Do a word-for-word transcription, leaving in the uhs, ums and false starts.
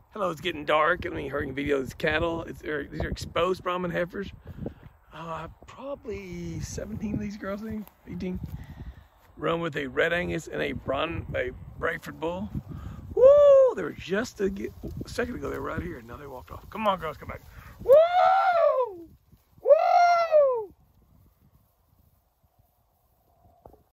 Hello, it's getting dark. I mean, herding video of these cattle. It's, these are exposed Brahman heifers. Uh, probably seventeen of these girls, I think, eighteen. Run with a red Angus and a Brahman, a Braford bull. Woo! They were just a, get, a second ago, they were right here. Now they walked off. Come on, girls, come back. Woo!